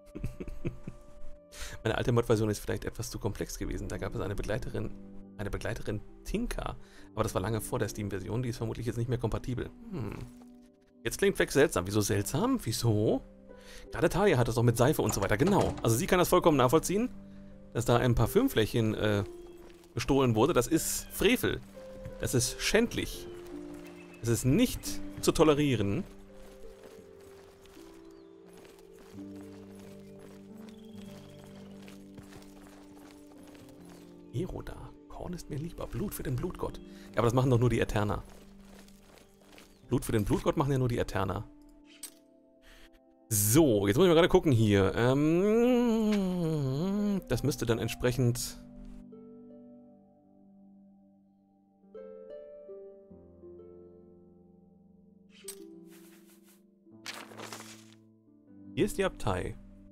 Meine alte Mod-Version ist vielleicht etwas zu komplex gewesen. Da gab es eine Begleiterin Tinker. Aber das war lange vor der Steam-Version. Die ist vermutlich jetzt nicht mehr kompatibel. Jetzt klingt Flex seltsam. Wieso seltsam? Wieso? Gerade Talia hat das doch mit Seife und so weiter. Genau. Also sie kann das vollkommen nachvollziehen, dass da ein Parfümfläschchen gestohlen wurde. Das ist Frevel. Das ist schändlich. Das ist nicht zu tolerieren. Eroda. Korn ist mir lieber. Blut für den Blutgott. Ja, aber das machen doch nur die Eterna. Blut für den Blutgott machen ja nur die Eterna. So, jetzt muss ich mal gerade gucken hier. Das müsste dann entsprechend... Hier ist die Abtei.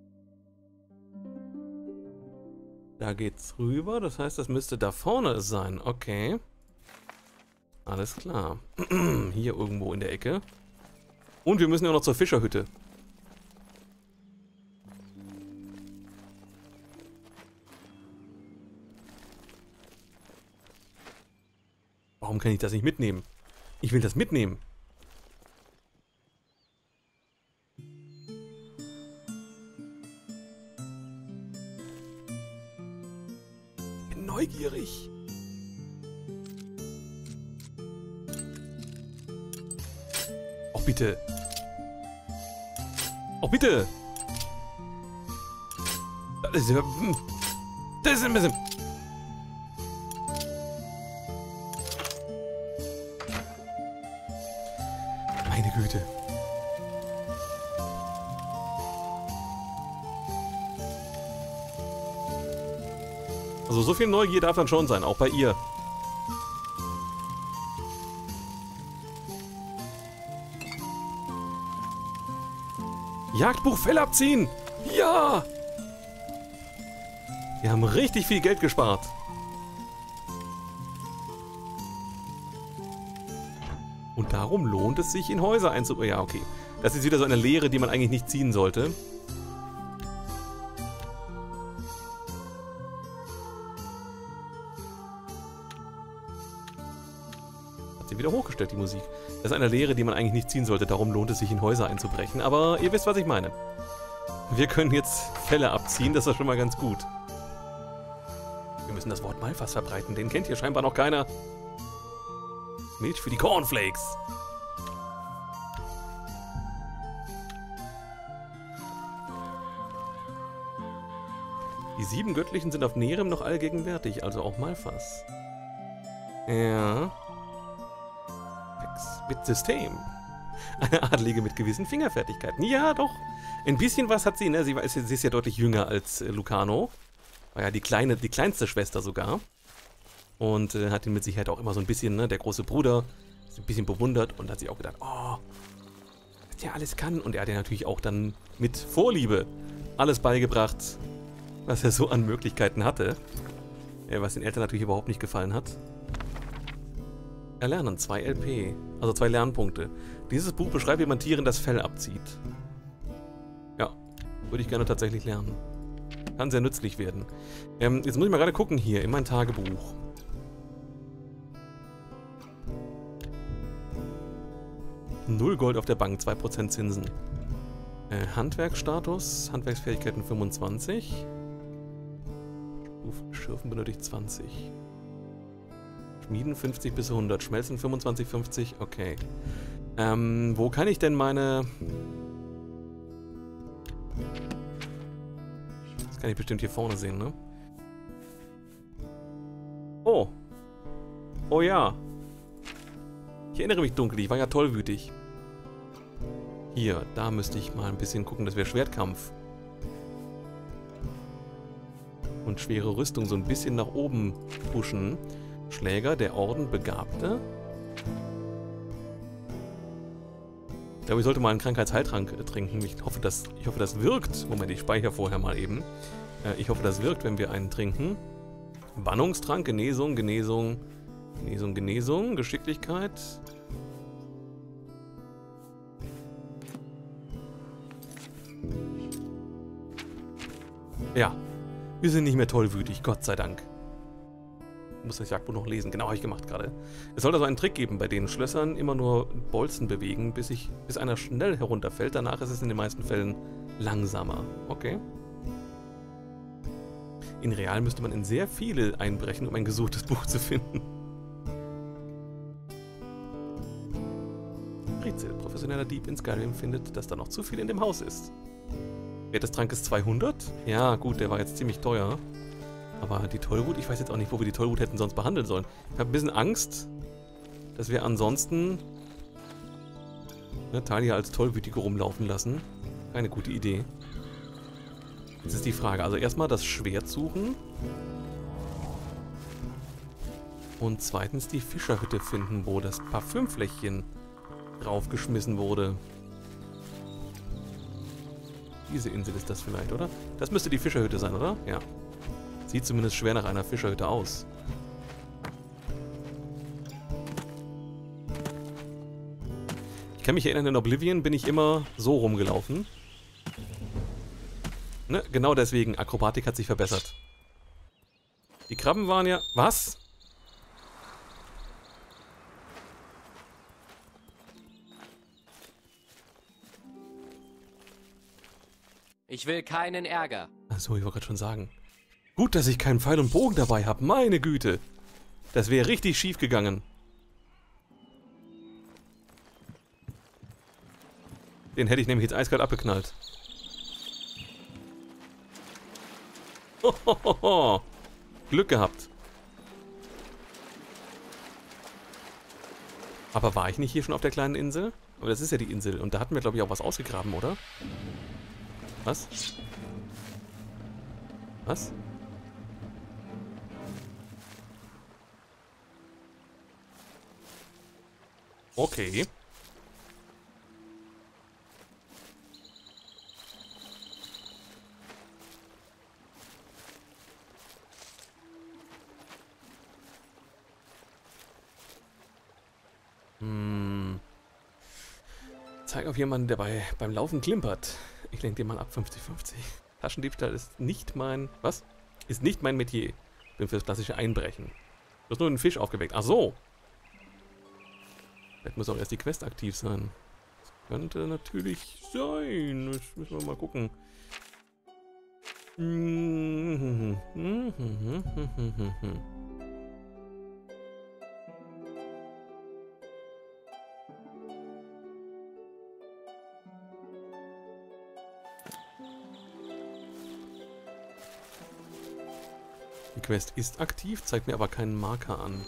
Da geht's rüber, das heißt, das müsste da vorne sein. Okay. Alles klar. Hier irgendwo in der Ecke. Und wir müssen ja noch zur Fischerhütte. Warum kann ich das nicht mitnehmen? Ich will das mitnehmen. Bin neugierig. Oh, bitte. Oh, bitte. Das ist ein bisschen... Meine Güte. Also so viel Neugier darf dann schon sein, auch bei ihr. Jagdbuch Fell abziehen! Ja! Wir haben richtig viel Geld gespart. Und darum lohnt es sich, in Häuser einzubringen. Ja, okay. Das ist wieder so eine Lehre, die man eigentlich nicht ziehen sollte. Hat sie wieder hochgestellt, die Musik. Das ist eine Lehre, die man eigentlich nicht ziehen sollte. Darum lohnt es sich, in Häuser einzubrechen. Aber ihr wisst, was ich meine. Wir können jetzt Fälle abziehen. Das ist schon mal ganz gut. Wir müssen das Wort Malfas verbreiten. Den kennt hier scheinbar noch keiner. Milch für die Cornflakes. Die 7 Göttlichen sind auf Nerem noch allgegenwärtig, also auch Malfas. Ja. Mit System. Eine Adlige mit gewissen Fingerfertigkeiten. Ja, doch. Ein bisschen was hat sie, ne? Sie ist ja deutlich jünger als Lucano. War ja die kleinste Schwester sogar. Und hat ihn mit Sicherheit auch immer so ein bisschen, ne, der große Bruder, ein bisschen bewundert und hat sich auch gedacht, oh, was der alles kann. Und er hat ja natürlich auch dann mit Vorliebe alles beigebracht, was er so an Möglichkeiten hatte. Was den Eltern natürlich überhaupt nicht gefallen hat. Erlernen, 2 LP, also 2 Lernpunkte. Dieses Buch beschreibt, wie man Tieren das Fell abzieht. Ja, würde ich gerne tatsächlich lernen. Kann sehr nützlich werden. Jetzt muss ich mal gerade gucken hier in mein Tagebuch. Null Gold auf der Bank, 2% Zinsen. Handwerksstatus, Handwerksfähigkeiten 25. Schürfen benötigt 20. Schmieden 50 bis 100, Schmelzen 25, 50, okay. Wo kann ich denn meine... Das kann ich bestimmt hier vorne sehen, ne? Oh. Oh ja. Ich erinnere mich dunkel, ich war ja tollwütig. Hier, da müsste ich mal ein bisschen gucken, das wäre Schwertkampf. Und schwere Rüstung so ein bisschen nach oben pushen. Schläger, der Orden Begabte. Ich glaube, ich sollte mal einen Krankheitsheiltrank trinken. Ich hoffe, das wirkt. Moment, ich speichere vorher mal eben. Ich hoffe, das wirkt, wenn wir einen trinken. Bannungstrank, Genesung, Genesung, Genesung, Genesung, Geschicklichkeit. Ja, wir sind nicht mehr tollwütig, Gott sei Dank. Ich muss das Jagdbuch noch lesen. Genau, habe ich gemacht gerade. Es soll also einen Trick geben, bei den Schlössern immer nur Bolzen bewegen, bis einer schnell herunterfällt. Danach ist es in den meisten Fällen langsamer. Okay. In Real müsste man in sehr viele einbrechen, um ein gesuchtes Buch zu finden. Rätsel. Professioneller Dieb in Skyrim findet, dass da noch zu viel in dem Haus ist. Wert des Trankes 200? Ja, gut, der war jetzt ziemlich teuer. Aber die Tollwut, ich weiß jetzt auch nicht, wo wir die Tollwut hätten sonst behandeln sollen. Ich habe ein bisschen Angst, dass wir ansonsten Talia als Tollwütige rumlaufen lassen. Keine gute Idee. Jetzt ist die Frage, also erstmal das Schwert suchen. Und zweitens die Fischerhütte finden, wo das Parfümfläschchen draufgeschmissen wurde. Diese Insel ist das vielleicht, oder? Das müsste die Fischerhütte sein, oder? Ja. Sieht zumindest schwer nach einer Fischerhütte aus. Ich kann mich erinnern, in Oblivion bin ich immer so rumgelaufen. Ne? Genau deswegen, Akrobatik hat sich verbessert. Die Krabben waren ja... Was? Ich will keinen Ärger. Achso, ich wollte gerade schon sagen. Gut, dass ich keinen Pfeil und Bogen dabei habe. Meine Güte. Das wäre richtig schief gegangen. Den hätte ich nämlich jetzt eiskalt abgeknallt. Hohoho. Glück gehabt. Aber war ich nicht hier schon auf der kleinen Insel? Aber das ist ja die Insel. Und da hatten wir, glaube ich, auch was ausgegraben, oder? Was? Was? Okay. Zeig auf jemanden, der beim Laufen klimpert. Ich lenke den mal ab, 50-50. Taschendiebstahl ist nicht mein... Was? Ist nicht mein Metier. Bin für das klassische Einbrechen. Du hast nur einen Fisch aufgeweckt. Ach so. Vielleicht muss auch erst die Quest aktiv sein. Das könnte natürlich sein. Das müssen wir mal gucken. Die Quest ist aktiv, zeigt mir aber keinen Marker an.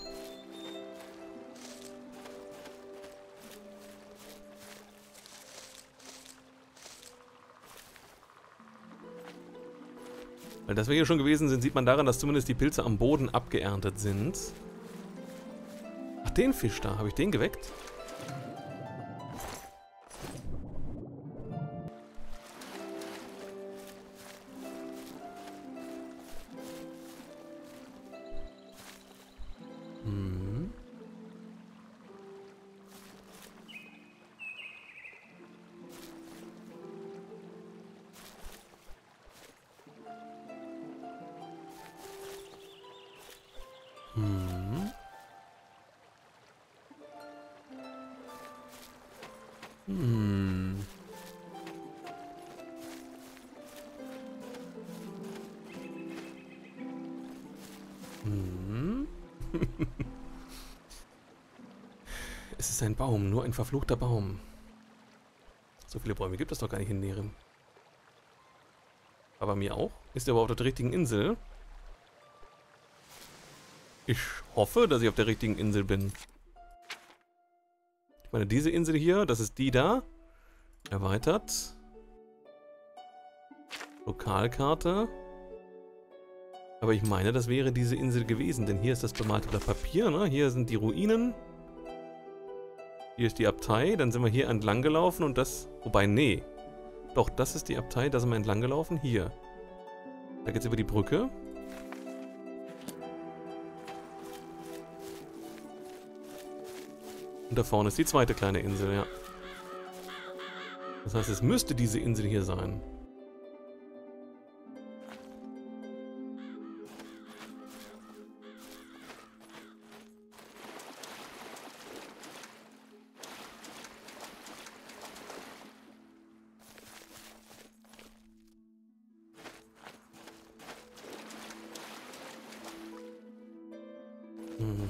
Weil dass wir hier schon gewesen sind, sieht man daran, dass zumindest die Pilze am Boden abgeerntet sind. Ach, den Fisch da. Habe ich den geweckt? Es ist ein Baum, nur ein verfluchter Baum. So viele Bäume gibt es doch gar nicht in Nerem. Aber mir auch? Ist er überhaupt auf der richtigen Insel? Ich hoffe, dass ich auf der richtigen Insel bin. Ich meine, diese Insel hier, das ist die da. Erweitert. Lokalkarte. Aber ich meine, das wäre diese Insel gewesen, denn hier ist das bemalte Blatt Papier, ne? Hier sind die Ruinen. Hier ist die Abtei, dann sind wir hier entlang gelaufen und das... Wobei, nee. Doch, das ist die Abtei, da sind wir entlang gelaufen. Hier. Da geht's über die Brücke. Und da vorne ist die zweite kleine Insel, ja. Das heißt, es müsste diese Insel hier sein.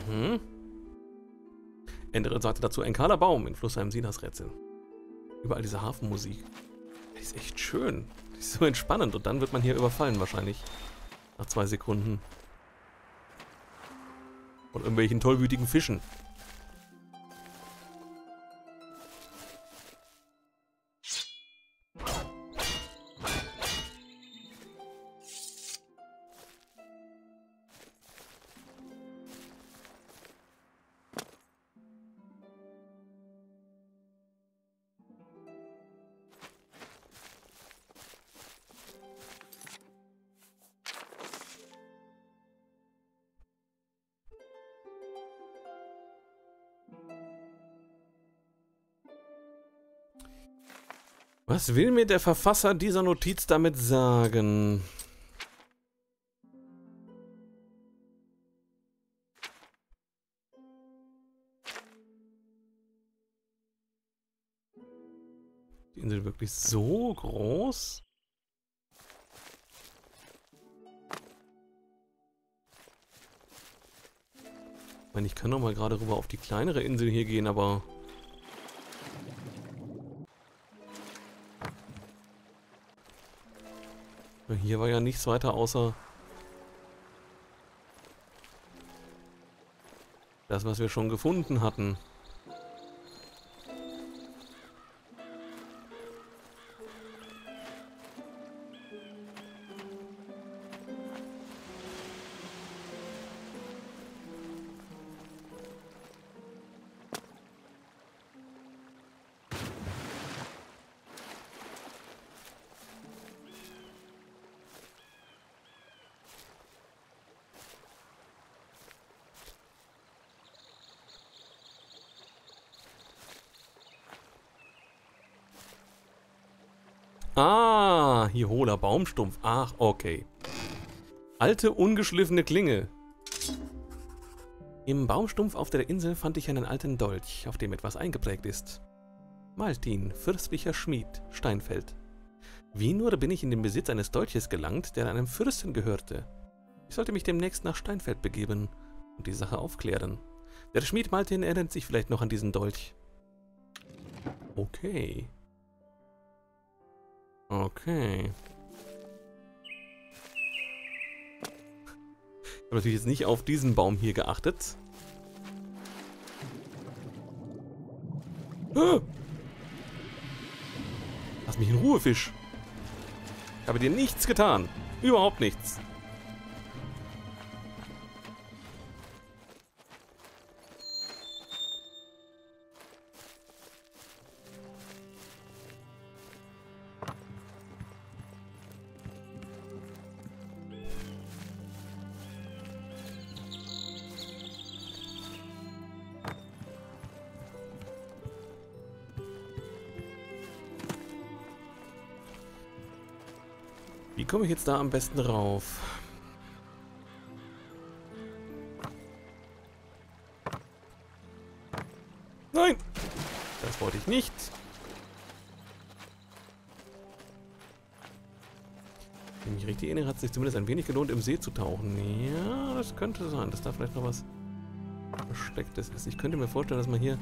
Mhm. Enderin sagte dazu ein kahler Baum in Flussheim Sinas Rätsel. Überall diese Hafenmusik. Die ist echt schön. Die ist so entspannend und dann wird man hier überfallen wahrscheinlich. Nach 2 Sekunden. Von irgendwelchen tollwütigen Fischen. Was will mir der Verfasser dieser Notiz damit sagen? Die Insel wirklich so groß? Ich meine, ich kann doch mal gerade rüber auf die kleinere Insel hier gehen, aber... Hier war ja nichts weiter außer das, was wir schon gefunden hatten. Ah, hier hohler Baumstumpf. Ach, okay. Alte, ungeschliffene Klinge. Im Baumstumpf auf der Insel fand ich einen alten Dolch, auf dem etwas eingeprägt ist. Maltin, fürstlicher Schmied, Steinfeld. Wie nur bin ich in den Besitz eines Dolches gelangt, der einem Fürsten gehörte. Ich sollte mich demnächst nach Steinfeld begeben und die Sache aufklären. Der Schmied Maltin erinnert sich vielleicht noch an diesen Dolch. Okay. Okay. Ich habe natürlich jetzt nicht auf diesen Baum hier geachtet. Ah! Lass mich in Ruhe, Fisch. Ich habe dir nichts getan. Überhaupt nichts. Wie komme ich jetzt da am besten rauf? Nein! Das wollte ich nicht. Wenn ich mich richtig erinnere, hat es sich zumindest ein wenig gelohnt, im See zu tauchen. Ja, das könnte sein, dass da vielleicht noch was Verstecktes ist. Ich könnte mir vorstellen, dass man hier...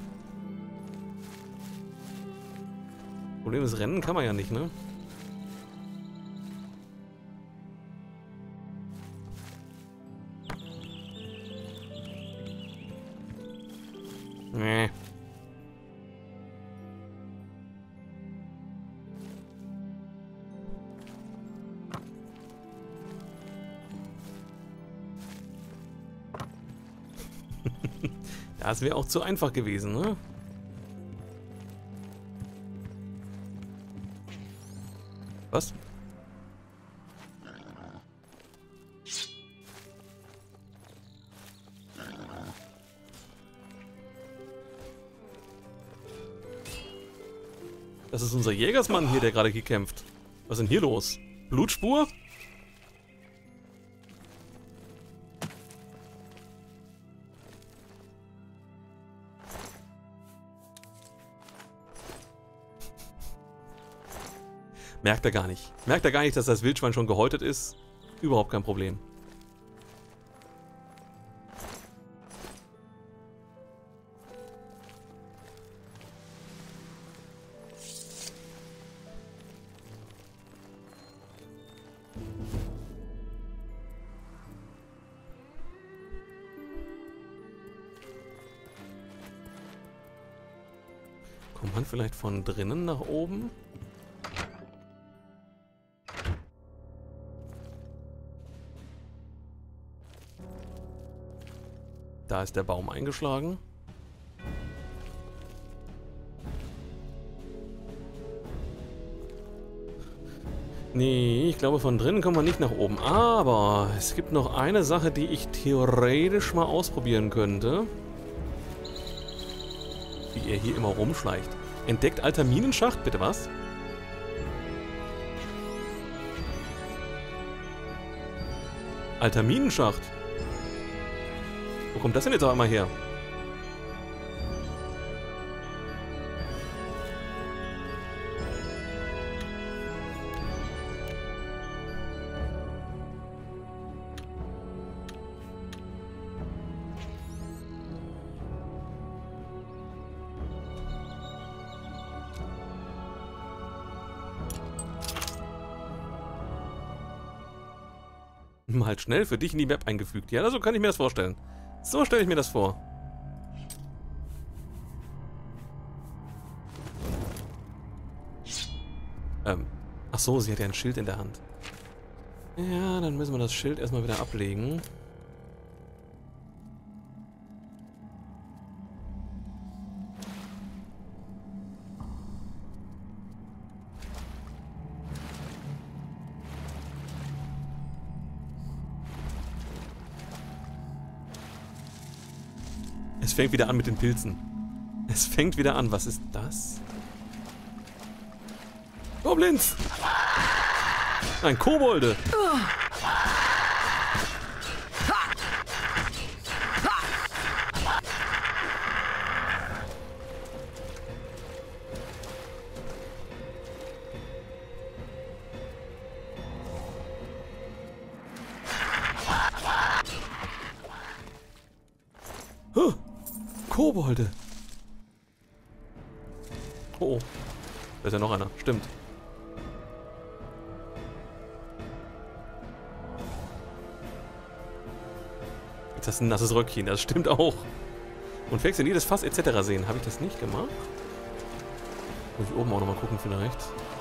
Problem ist, rennen kann man ja nicht, ne? Nee. Das wäre auch zu einfach gewesen, ne? Was? Das ist unser Jägersmann hier, der gerade gekämpft. Was ist denn hier los? Blutspur? Merkt er gar nicht. Merkt er gar nicht, dass das Wildschwein schon gehäutet ist? Überhaupt kein Problem. man vielleicht von drinnen nach oben? Da ist der Baum eingeschlagen. Nee, ich glaube, von drinnen kommt man nicht nach oben. Aber es gibt noch eine Sache, die ich theoretisch mal ausprobieren könnte. Wie er hier immer rumschleicht. Entdeckt alter Minenschacht? Bitte was? Alter Minenschacht? Wo kommt das denn jetzt auf einmal her? Mal schnell für dich in die Map eingefügt. Ja, so kann ich mir das vorstellen. So stelle ich mir das vor. Ach so, sie hat ja ein Schild in der Hand. Ja, dann müssen wir das Schild erstmal wieder ablegen. Es fängt wieder an mit den Pilzen. Es fängt wieder an. Was ist das? Goblins! Nein, Kobolde! Huh. Kobolde! Oh, da ist ja noch einer. Stimmt. Jetzt hast du ein nasses Röckchen. Das stimmt auch. Und wechseln jedes Fass etc. sehen. Habe ich das nicht gemacht? Muss ich oben auch nochmal gucken vielleicht.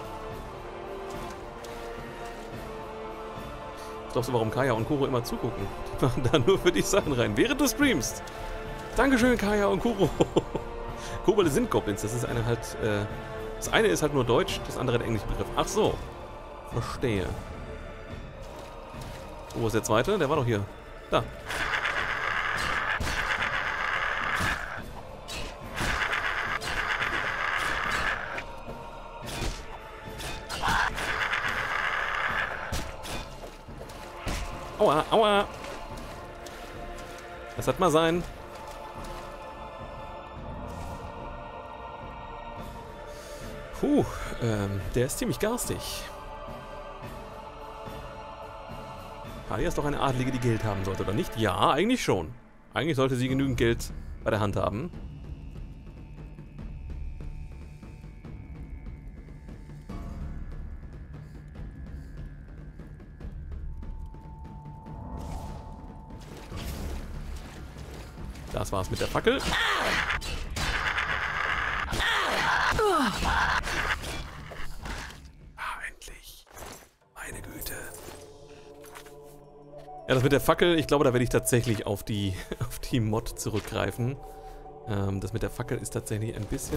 Was glaubst du, warum Kaya und Kuro immer zugucken? Die machen da nur für dich Sachen rein, während du streamst. Dankeschön, Kaya und Kuro. Kobolde sind Goblins. Das ist eine halt, das eine ist halt nur Deutsch, das andere der englische Begriff. Ach so. Verstehe. Wo ist der zweite? Der war doch hier. Da. Aua, aua. Das hat mal sein. Puh, der ist ziemlich garstig. Talia ist doch eine Adlige, die Geld haben sollte, oder nicht? Ja, eigentlich schon. Eigentlich sollte sie genügend Geld bei der Hand haben. Das war's mit der Fackel. Endlich. Meine Güte. Ja, das mit der Fackel, ich glaube, da werde ich tatsächlich auf die Mod zurückgreifen. Das mit der Fackel ist tatsächlich ein bisschen...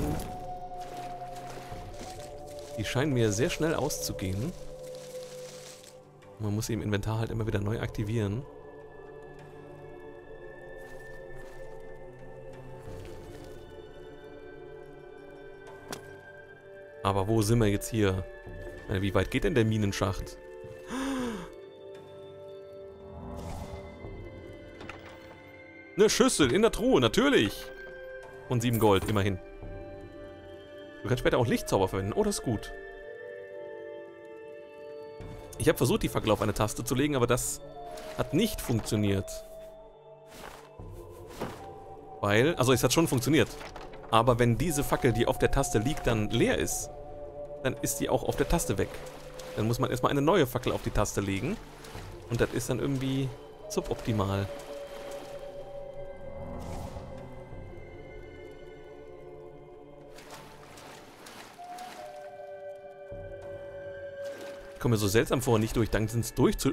Die scheinen mir sehr schnell auszugehen. Man muss sie im Inventar halt immer wieder neu aktivieren. Aber wo sind wir jetzt hier? Wie weit geht denn der Minenschacht? Eine Schüssel in der Truhe, natürlich. Und 7 Gold, immerhin. Du kannst später auch Lichtzauber verwenden. Oh, das ist gut. Ich habe versucht, die Fackel auf eine Taste zu legen, aber das hat nicht funktioniert. Weil, also es hat schon funktioniert. Aber wenn diese Fackel, die auf der Taste liegt, dann leer ist, dann ist die auch auf der Taste weg. Dann muss man erstmal eine neue Fackel auf die Taste legen. Und das ist dann irgendwie suboptimal. Kommt mir so seltsam vor, nicht durch Dungeons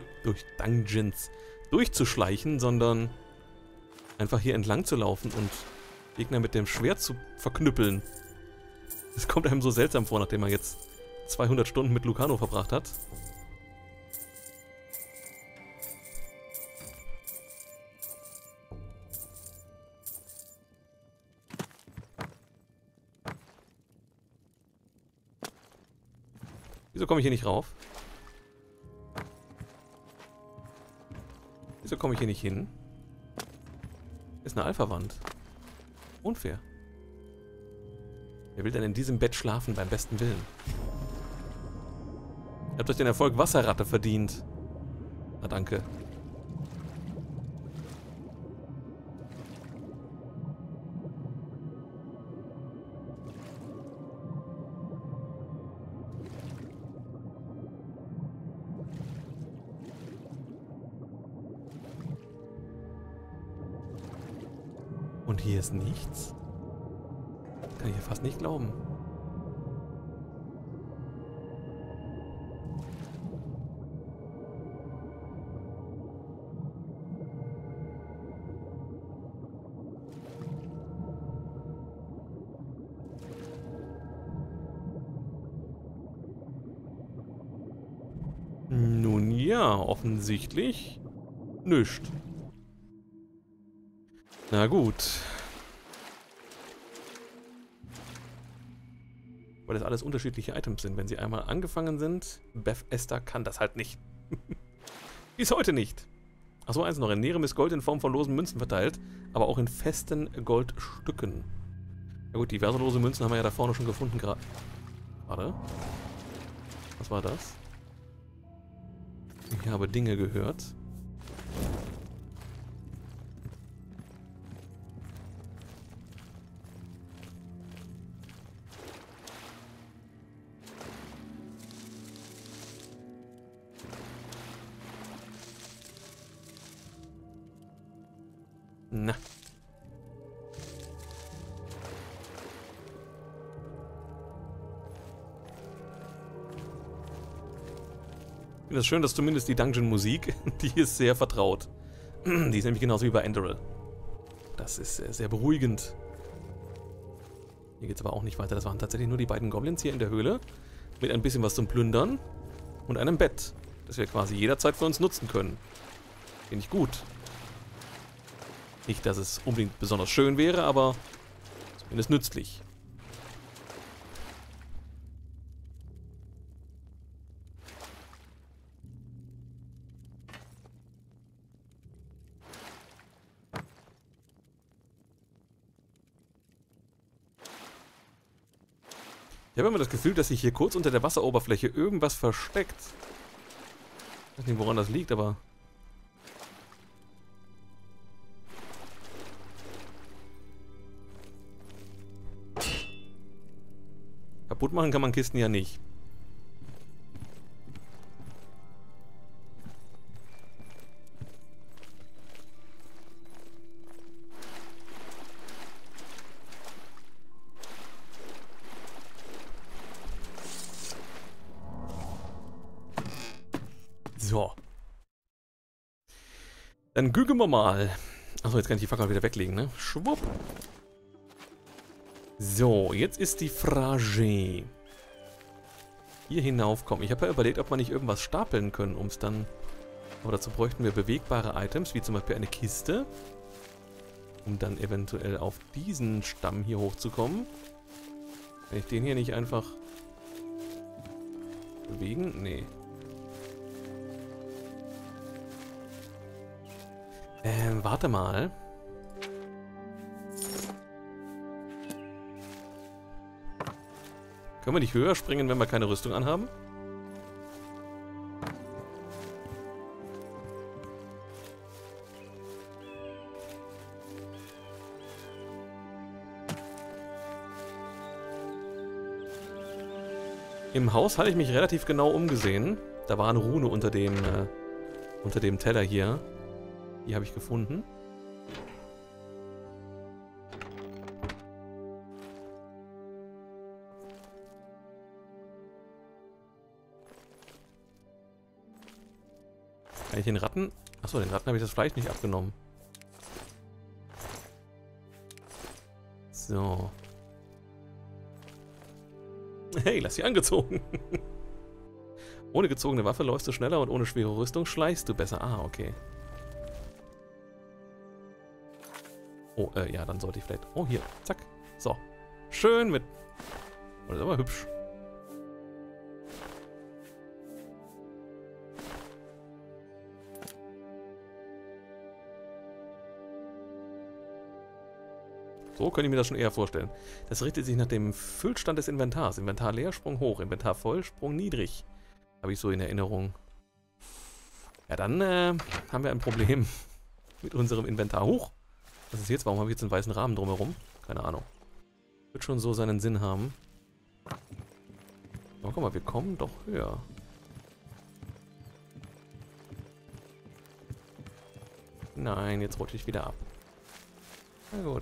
durchzuschleichen, sondern einfach hier entlang zu laufen und Gegner mit dem Schwert zu verknüppeln. Das kommt einem so seltsam vor, nachdem man jetzt 200 Stunden mit Lucano verbracht hat. Wieso komme ich hier nicht rauf? Wieso komme ich hier nicht hin? Ist eine Alpha-Wand. Unfair. Wer will denn in diesem Bett schlafen, beim besten Willen? Ihr habt euch den Erfolg Wasserratte verdient. Na danke. Und hier ist nichts? Kann ich ja fast nicht glauben. Nun ja, offensichtlich nichts. Na gut. Weil das alles unterschiedliche Items sind. Wenn sie einmal angefangen sind, Beth Esther kann das halt nicht. Bis heute nicht. Achso, eins noch. In Nerem ist Gold in Form von losen Münzen verteilt, aber auch in festen Goldstücken. Ja gut, diverse lose Münzen haben wir ja da vorne schon gefunden gerade. Was war das? Ich habe Dinge gehört. Na. Ich finde es schön, dass zumindest die Dungeon-Musik, die ist sehr vertraut. Die ist nämlich genauso wie bei Enderal. Das ist sehr, sehr beruhigend. Hier geht es aber auch nicht weiter. Das waren tatsächlich nur die beiden Goblins hier in der Höhle. Mit ein bisschen was zum Plündern. Und einem Bett. Das wir quasi jederzeit für uns nutzen können. Finde ich gut. Nicht, dass es unbedingt besonders schön wäre, aber zumindest nützlich. Ich habe immer das Gefühl, dass sich hier kurz unter der Wasseroberfläche irgendwas versteckt. Ich weiß nicht, woran das liegt, aber... Kaputt machen kann man Kisten ja nicht. So. Dann gügen wir mal. Achso, jetzt kann ich die Fackel wieder weglegen, ne? Schwupp. So, jetzt ist die Frage. Hier hinaufkommen. Ich habe ja überlegt, ob wir nicht irgendwas stapeln können, um es dann... Aber dazu bräuchten wir bewegbare Items, wie zum Beispiel eine Kiste. Um dann eventuell auf diesen Stamm hier hochzukommen. Kann ich den hier nicht einfach... bewegen? Nee. Warte mal. Können wir nicht höher springen, wenn wir keine Rüstung anhaben? Im Haus hatte ich mich relativ genau umgesehen. Da war eine Rune unter dem Teller hier. Die habe ich gefunden. Kann ich den Ratten... Achso, den Ratten habe ich das Fleisch nicht abgenommen. So. Hey, lass sie angezogen. Ohne gezogene Waffe läufst du schneller und ohne schwere Rüstung schleichst du besser. Ah, okay. Oh, ja, dann sollte ich vielleicht... Oh, hier. Zack. So. Schön mit... Oh, das ist aber hübsch. So könnte ich mir das schon eher vorstellen. Das richtet sich nach dem Füllstand des Inventars. Inventar leer, Sprung hoch. Inventar voll, Sprung niedrig. Habe ich so in Erinnerung. Ja, dann haben wir ein Problem mit unserem Inventar. Hoch! Was ist jetzt? Warum haben wir jetzt einen weißen Rahmen drumherum? Keine Ahnung. Wird schon so seinen Sinn haben. Aber guck mal, wir kommen doch höher. Nein, jetzt rutsche ich wieder ab. Na gut.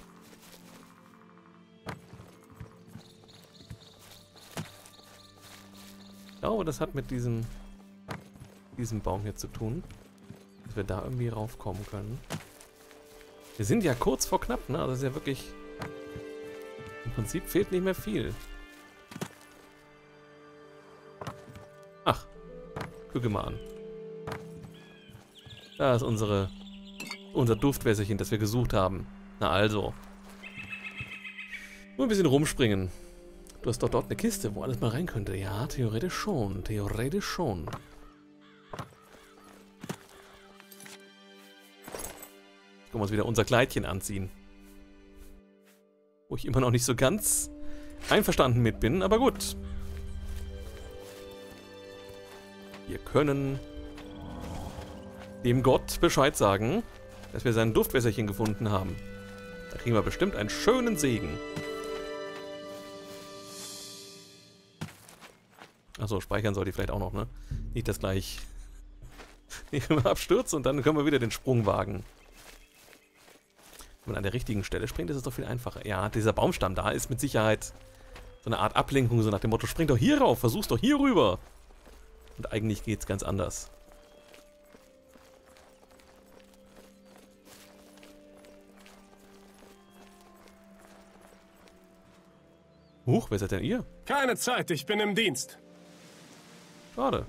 Ich glaube, das hat mit diesem Baum hier zu tun. Dass wir da irgendwie raufkommen können. Wir sind ja kurz vor knapp, ne? Also das ist ja wirklich... Im Prinzip fehlt nicht mehr viel. Ach. Gucke mal an. Da ist unser Duftwässerchen, das wir gesucht haben. Na also. Nur ein bisschen rumspringen. Du hast doch dort eine Kiste, wo alles mal rein könnte. Ja, theoretisch schon. Theoretisch schon. Können wir uns wieder unser Kleidchen anziehen. Wo ich immer noch nicht so ganz einverstanden mit bin, aber gut. Wir können dem Gott Bescheid sagen, dass wir sein Duftwässerchen gefunden haben. Da kriegen wir bestimmt einen schönen Segen. Achso, speichern sollte ich vielleicht auch noch, ne? Nicht das gleich abstürzt und dann können wir wieder den Sprung wagen. Wenn man an der richtigen Stelle springt, ist es doch viel einfacher. Ja, dieser Baumstamm da ist mit Sicherheit so eine Art Ablenkung, so nach dem Motto, spring doch hier rauf, versuch's doch hier rüber. Und eigentlich geht's ganz anders. Huch, wer seid denn ihr? Keine Zeit, ich bin im Dienst. Schade.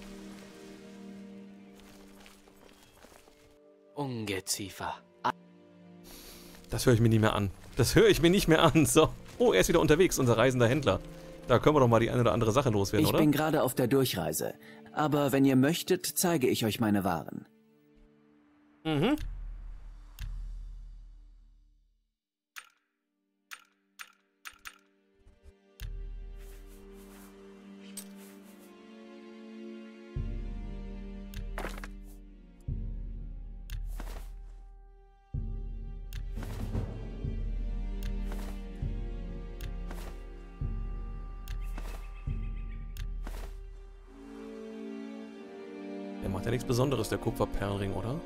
Ungeziefer. Das höre ich mir nicht mehr an. Das höre ich mir nicht mehr an. So. Oh, er ist wieder unterwegs, unser reisender Händler. Da können wir doch mal die eine oder andere Sache loswerden, oder? Ich bin gerade auf der Durchreise. Aber wenn ihr möchtet, zeige ich euch meine Waren. Mhm. Der macht ja nichts Besonderes, der Kupferperlenring, oder?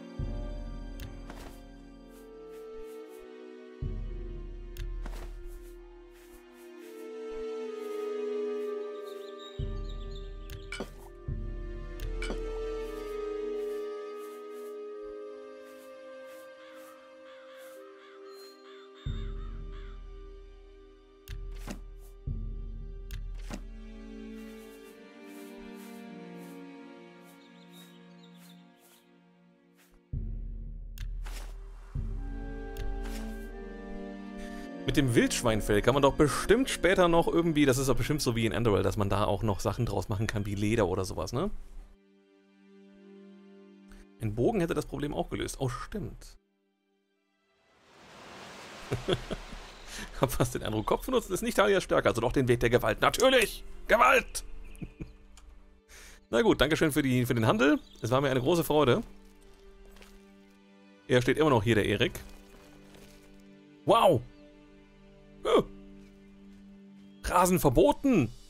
Mit dem Wildschweinfell kann man doch bestimmt später noch irgendwie, das ist doch bestimmt so wie in Andoril, dass man da auch noch Sachen draus machen kann, wie Leder oder sowas, ne? Ein Bogen hätte das Problem auch gelöst. Oh, stimmt. Hab fast den Eindruck, Kopf benutzen ist nicht Talias Stärke, also doch den Weg der Gewalt. Natürlich! Gewalt! Na gut, dankeschön für den Handel. Es war mir eine große Freude. Er steht immer noch hier, der Erik. Wow! Oh. Rasen verboten!